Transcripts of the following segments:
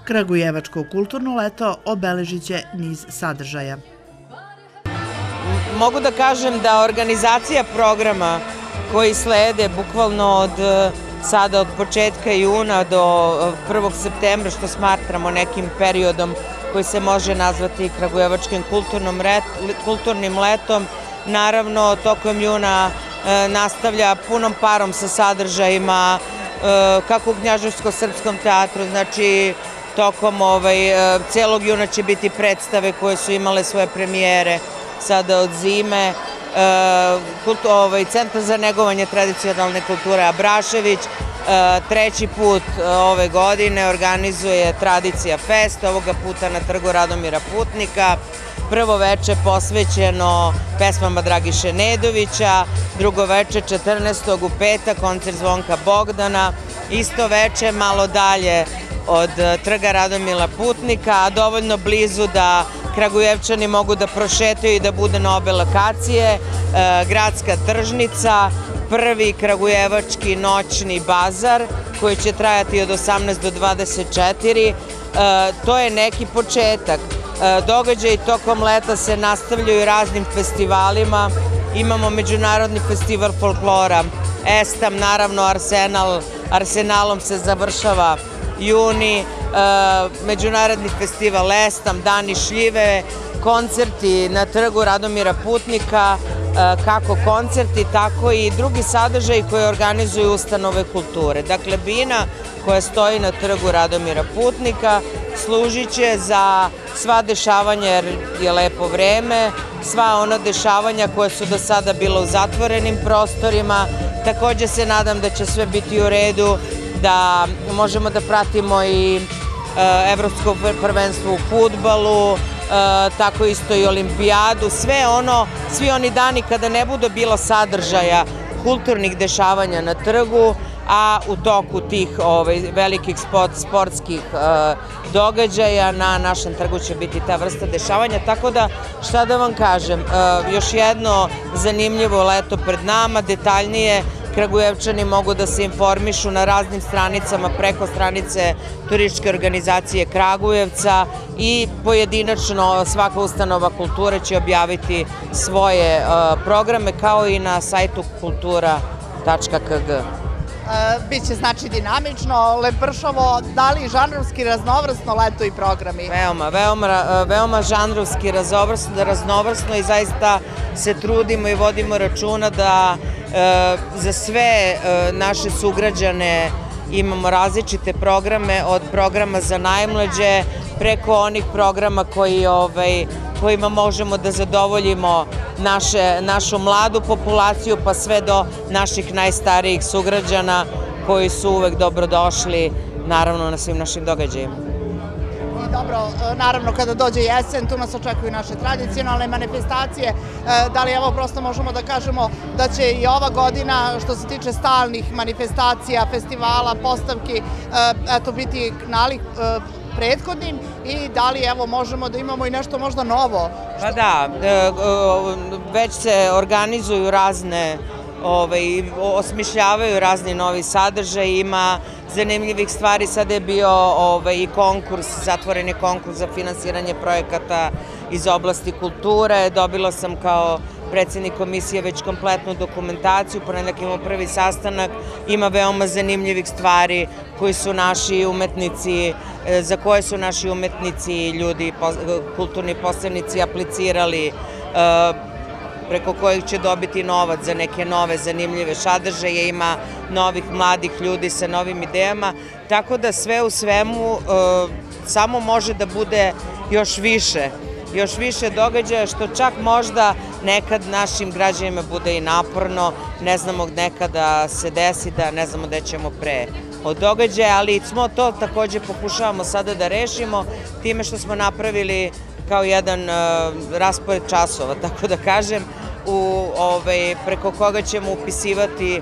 Kragujevačko kulturno leto obeležit će niz sadržaja. Mogu da kažem da organizacija programa koji slede bukvalno sada od početka juna do 1. septembra, što smatramo nekim periodom koji se može nazvati Kragujevačkim kulturnim letom, naravno tokom juna nastavlja punom parom sa sadržajima kako u Knjaževsko-srpskom teatru, znači tokom celog juna će biti predstave koje su imale svoje premijere sada od zime. Centar za negovanje tradicionalne kulture Abrašević treći put ove godine organizuje Tradicija fest, ovoga puta na trgu Radomira Putnika. Prvo veče posvećeno pesmama Dragiše Nedovića, drugo veče 14. u petak koncert Zvonka Bogdana, isto veče malo dalje od trga Radomira Putnika, a dovoljno blizu da Kragujevčani mogu da prošetaju i da bude na obe lokacije, Gradska tržnica, prvi kragujevački noćni bazar koji će trajati od 18 do 24. To je neki početak. Događaji tokom leta se nastavljaju raznim festivalima. Imamo Međunarodni festival folklora Estam, naravno Arsenalom se završava juni, Međunarodni festival Estam, Dani šljive, koncerti na trgu Radomira Putnika, kako koncerti, tako i drugi sadržaji koje organizuju ustanove kulture. Dakle, bina koja stoji na trgu Radomira Putnika služit će za sva dešavanja jer je lepo vreme, sva ona dešavanja koja su do sada bila u zatvorenim prostorima. Takođe se nadam da će sve biti u redu, da možemo da pratimo i evropsko prvenstvo u fudbalu, tako isto i olimpijadu, svi oni dani kada ne bude bilo sadržaja kulturnih dešavanja na trgu, a u toku tih velikih sportskih događaja na našem trgu će biti ta vrsta dešavanja, tako da šta da vam kažem, još jedno zanimljivo leto pred nama, detaljnije Kragujevčani mogu da se informišu na raznim stranicama preko stranice turističke organizacije Kragujevca i pojedinačno svaka ustanova kulture će objaviti svoje programe kao i na sajtu kultura.kg. Biće znači dinamično, lepršavo, da li žanrovski raznovrsno leto i programi? Veoma žanrovski raznovrsno i zaista se trudimo i vodimo računa da za sve naše sugrađane imamo različite programe, od programa za najmlađe preko onih programa kojima možemo da zadovoljimo našu mladu populaciju pa sve do naših najstarijih sugrađana koji su uvek dobrodošli naravno na svim našim događajima. Dobro, naravno kada dođe jesen, tu nas očekuju naše tradicionalne manifestacije, da li evo prosto možemo da kažemo da će i ova godina što se tiče stalnih manifestacija, festivala, postavki, eto biti nalik prethodnim i da li evo možemo da imamo i nešto možda novo? Pa da, već se organizuju razne, osmišljavaju razni novi sadržaj, ima zanimljivih stvari, sada je bio i konkurs, zatvoreni konkurs za finansiranje projekata iz oblasti kulture, dobila sam kao predsednik komisije već kompletnu dokumentaciju, ponedeljak imamo prvi sastanak, ima veoma zanimljivih stvari koji su naši umetnici, za koje su naši umetnici, ljudi, kulturni posebnici aplicirali, preko kojih će dobiti novac za neke nove zanimljive sadržaje, ima novih mladih ljudi sa novim idejama, tako da sve u svemu samo može da bude još više događaja, što čak možda nekad našim građanima bude i naporno, ne znamo nekada se desi da ne znamo gde ćemo pre od događaja, ali smo to takođe pokušavamo sada da rešimo time što smo napravili kao jedan raspored časova, tako da kažem, preko koga ćemo upisivati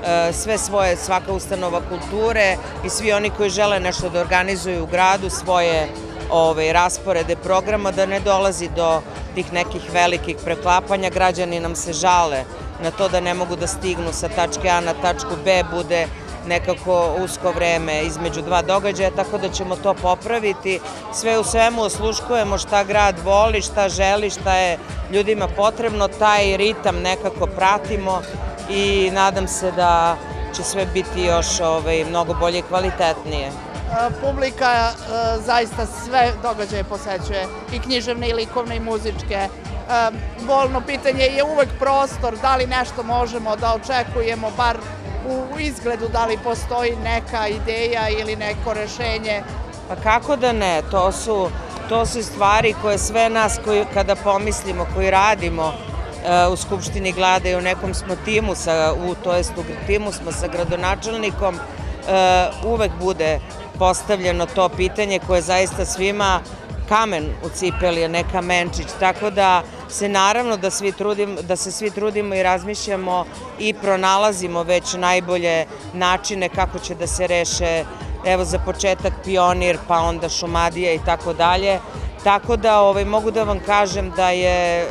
svaka ustanova kulture i svi oni koji žele nešto da organizuju u gradu, svoje rasporede programa, da ne dolazi do tih nekih velikih preklapanja. Građani nam se žale na to da ne mogu da stignu sa tačke A na tačku B, bude nekako usko vreme između dva događaja, tako da ćemo to popraviti. Sve u svemu osluškujemo šta grad voli, šta želi, šta je ljudima potrebno, taj ritam nekako pratimo i nadam se da će sve biti još mnogo bolje i kvalitetnije. Publika zaista sve događaje posećuje, i književne, i likovne, i muzičke. Bolno pitanje je uvek prostor, da li nešto možemo da očekujemo, bar u izgledu, da li postoji neka ideja ili neko rešenje. Pa kako da ne, to su stvari koje sve nas kada pomislimo, koji radimo u Skupštini grada i u nekom smo timu, to jest u timu smo sa gradonačelnikom, uvek bude postavljeno to pitanje koje zaista svima kamen u cipeli, a ne kamenčić, tako da se naravno da se svi trudimo i razmišljamo i pronalazimo već najbolje načine kako će da se reše, evo za početak Pionir, pa onda Šumadija i tako dalje, tako da mogu da vam kažem da je,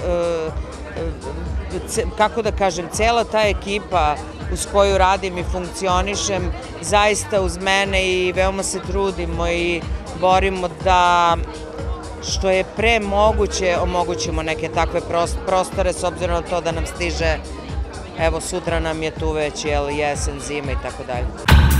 kako da kažem, cela ta ekipa uz koju radim i funkcionišem, zaista uz mene i veoma se trudimo i borimo da što je pre moguće omogućimo neke takve prostore, s obzirom na to da nam stiže, evo sutra nam je tu već jesen, zima i tako dalje.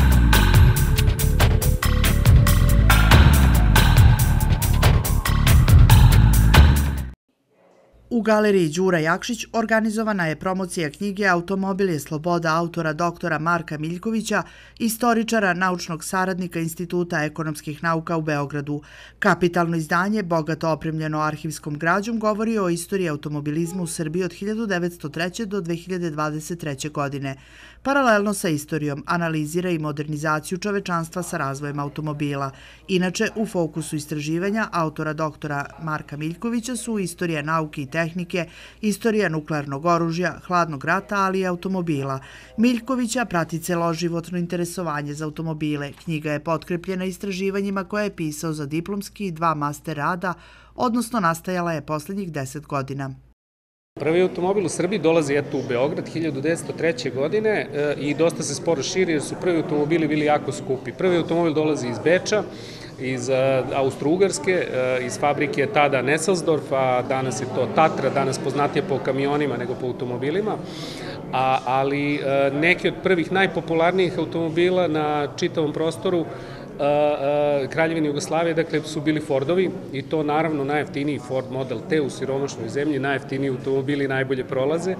U galeriji Đura Jakšić organizovana je promocija knjige Automobil je sloboda autora doktora Marka Miljkovića, istoričara, naučnog saradnika Instituta ekonomskih nauka u Beogradu. Kapitalno izdanje, bogato opremljeno arhivskom građom, govori o istoriji automobilizma u Srbiji od 1903. do 2023. godine. Paralelno sa istorijom analizira i modernizaciju čovečanstva sa razvojem automobila. Inače, u fokusu istraživanja autora doktora Marka Miljkovića su istorija nauke i tehnike, istorija nuklearnog oružja, hladnog rata, ali i automobila. Miljkovića prati celoživotno interesovanje za automobile. Knjiga je potkrepljena istraživanjima koje je pisao za diplomski i 2 master rada, odnosno nastajala je poslednjih 10 godina. Prvi automobil u Srbiji dolazi u Beograd 1903. godine i dosta se sporo širi jer su prvi automobili bili jako skupi. Prvi automobil dolazi iz Beča, iz Austro-Ugarske, iz fabrike tada Nesselsdorf, a danas je to Tatra, danas poznatije po kamionima nego po automobilima, ali neki od prvih najpopularnijih automobila na čitavom prostoru Kraljevine Jugoslavije, dakle, su bili Fordovi i to naravno najjeftiniji Ford Model T u siromašnoj zemlji, najjeftiniji automobili najbolje prolaze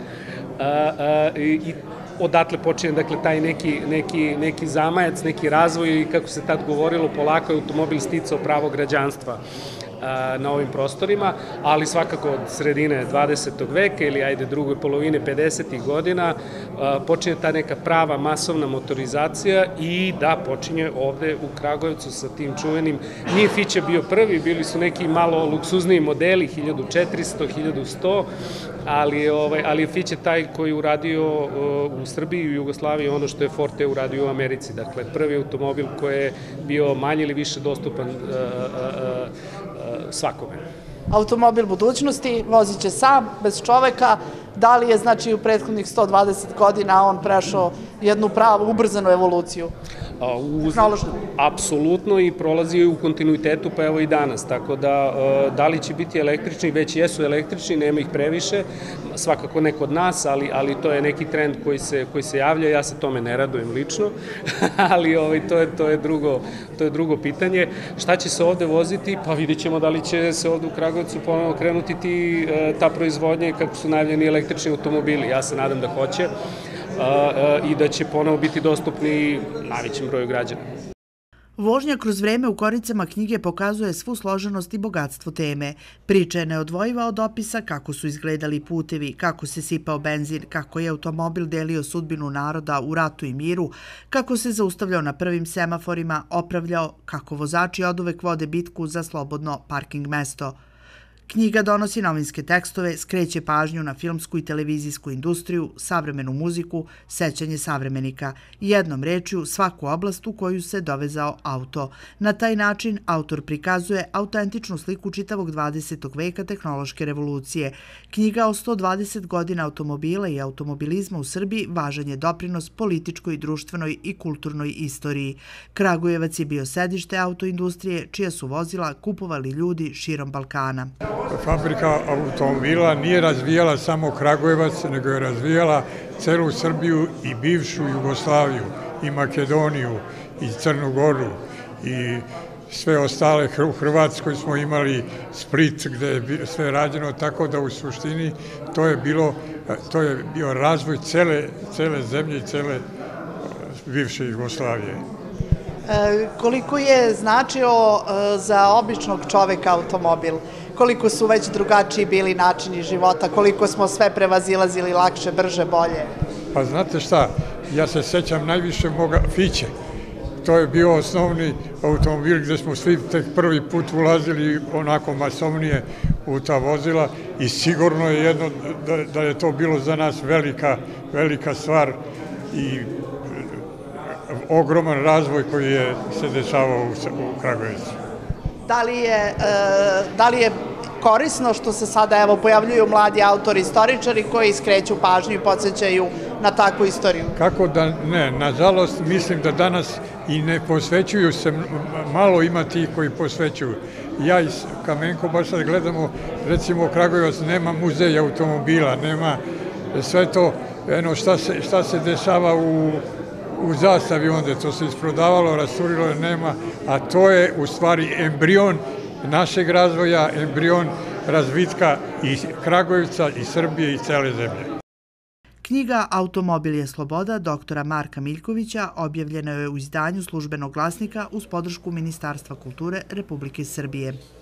i odatle počinje, dakle, taj neki zamajac, neki razvoj i kako se tad govorilo, polako je automobil sticao pravo građanstva na ovim prostorima, ali svakako od sredine 20. veka ili ajde druge polovine 50. godina počinje ta neka prava masovna motorizacija i da počinje ovde u Kragujevcu sa tim čuvenim. Nije Fića bio prvi, bili su neki malo luksuzniji modeli, 1400, 1100, ali je Fića taj koji je uradio u Srbiji i u Jugoslaviji ono što je Forte uradio u Americi. Dakle, prvi automobil koji je bio manje ili više dostupan svakome. Automobil budućnosti vozit će sam, bez čoveka. Da li je, znači, u prethodnih 120 godina on prešao jednu pravu ubrzanu evoluciju? Apsolutno, i prolazio je u kontinuitetu, pa evo i danas, tako da li će biti električni, već jesu električni, nema ih previše, svakako ne kod nas, ali to je neki trend koji se javlja, ja se tome ne radujem lično, ali to je drugo pitanje. Šta će se ovde voziti? Pa vidjet ćemo da li će se ovde u Kragujevcu ponovno krenuti ta proizvodnja kako su najavljeni električni automobili, ja se nadam da hoće, i da će ponovo biti dostupni najvećem broju građana. Vožnja kroz vreme u koricama knjige pokazuje svu složenost i bogatstvo teme. Priča je neodvojiva od opisa kako su izgledali putevi, kako se sipao benzin, kako je automobil delio sudbinu naroda u ratu i miru, kako se zaustavljao na prvim semaforima, opravljao, kako vozači oduvek vode bitku za slobodno parking mesto. Knjiga donosi novinske tekstove, skreće pažnju na filmsku i televizijsku industriju, savremenu muziku, sećanje savremenika, jednom rečju svaku oblast u koju se dovezao auto. Na taj način autor prikazuje autentičnu sliku čitavog 20. veka tehnološke revolucije. Knjiga o 120 godina automobila i automobilizma u Srbiji važan je doprinos političkoj, društvenoj i kulturnoj istoriji. Kragujevac je bio sedište autoindustrije, čija su vozila kupovali ljudi širom Balkana. Fabrika automobila nije razvijala samo Kragujevac, nego je razvijala celu Srbiju i bivšu Jugoslaviju, i Makedoniju, i Crnu Goru, i sve ostale. U Hrvatskoj smo imali Split, gde je sve rađeno, tako da u suštini to je bio razvoj cele zemlje i cele bivše Jugoslavije. Koliko je značio za običnog čoveka automobil? Koliko su već drugačiji bili načini života? Koliko smo sve prevazilazili lakše, brže, bolje? Pa znate šta, ja se sećam najviše moga Fiće. To je bio osnovni automobil gde smo svi tek prvi put ulazili onako masovnije u ta vozila i sigurno je jedno da je to bilo za nas velika stvar i ogroman razvoj koji je se dešavao u Kragujevcu. Da li je korisno što se sada pojavljuju mladi autori, istoričari koji skreću pažnju i podsjećaju na takvu istoriju? Kako da ne, nažalost mislim da danas i ne posvećuju se, malo ima tih koji posvećuju. Ja i Kamenko baš sad gledamo, recimo Kragujevac nema muzej automobila, nema sve to, šta se dešava u Zastavi onda, to se isprodavalo, rasturilo, nema, a to je u stvari embrion našeg razvoja, embrion razvitka i Kragujevca, i Srbije, i cele zemlje. Knjiga Automobil je sloboda doktora Marka Miljkovića objavljena je u izdanju Službenog glasnika uz podršku Ministarstva kulture Republike Srbije.